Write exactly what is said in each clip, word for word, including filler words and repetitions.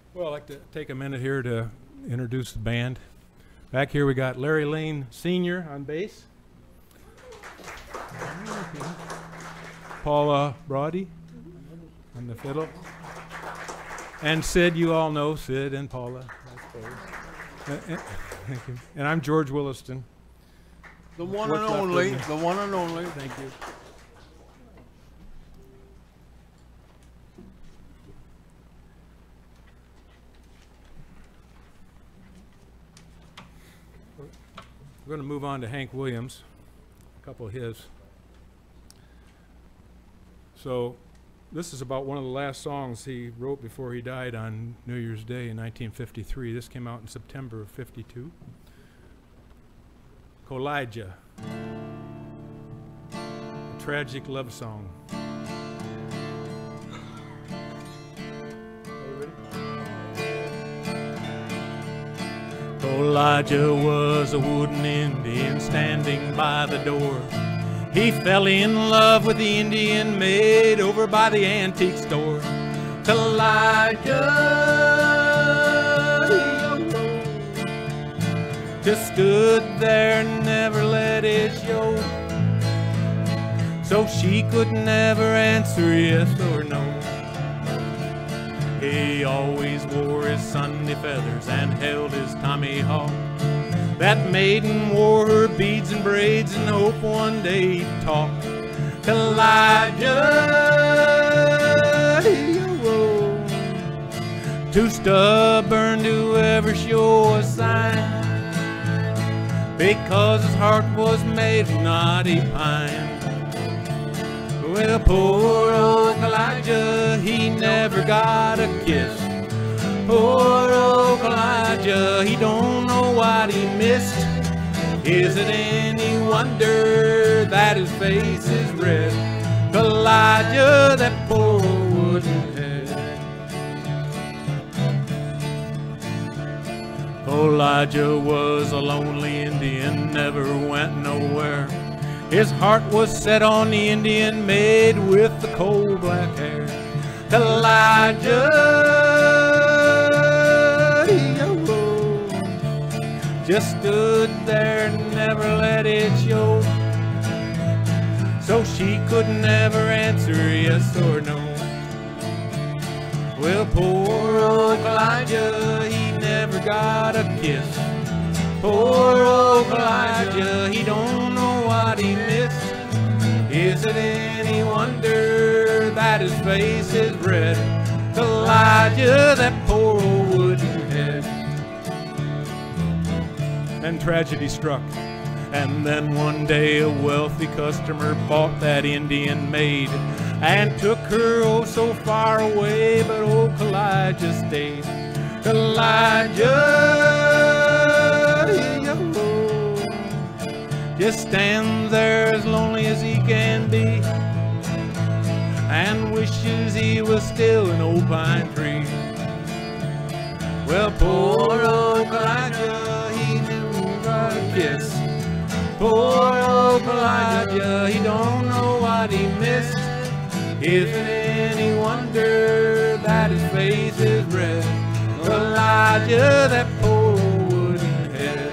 Well, I'd like to take a minute here to introduce the band. Back here we got Larry Lane Senior on bass. Paula Brawdy on the fiddle. And Sid, you all know Sid and Paula, I suppose. Uh, uh, thank you. And I'm George Williston. The one and only, the one and only. Thank you. We're going to move on to Hank Williams, a couple of his. So this is about one of the last songs he wrote before he died on New Year's Day in nineteen fifty-three. This came out in September of fifty-two. Kawliga, a tragic love song. Kawliga was a wooden Indian standing by the door. He fell in love with the Indian maid over by the antique store. Kawliga just stood there and never let it show. So she could never answer yes or no. He always wore his Sunday feathers and held his Tommy Hawk. That maiden wore her beads and braids in hope one day he'd talk. Kawliga, too stubborn to ever show a sign, because his heart was made of knotty pine. Well, poor old Kawliga, he never got a kiss. Poor old Kawliga, he don't know what he missed. Is it any wonder that his face is red? Kawliga, that poor old wooden head. Kawliga was a lonely Indian, never went nowhere. His heart was set on the Indian maid with the coal black hair. Kawliga, just stood there and never let it show. So she could never answer yes or no. Well, poor old Kawliga, he never got a kiss. Poor old Kawliga, he don't know what he missed. Is it any wonder that his face is red? Kawliga, that poor old wooden head. Then tragedy struck, and then one day a wealthy customer bought that Indian maid and took her oh so far away, but old Kawliga stayed. Kawliga just stands there as lonely as he can be, and wishes he was still an old pine tree. Well, poor old Kawliga, he never got a kiss. Poor old Kawliga, he don't know what he missed. Is it any wonder that his face is red? Kawliga, that poor wooden head.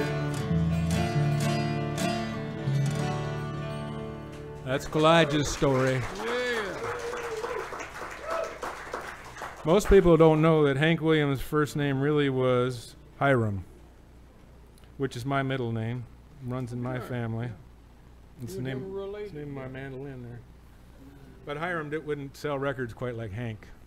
That's Kawliga's story. Yeah. Most people don't know that Hank Williams' first name really was Hiram, which is my middle name. Runs in my Yeah. family. It's the You name, never it's the related. name of my mandolin there. But Hiram did, wouldn't sell records quite like Hank.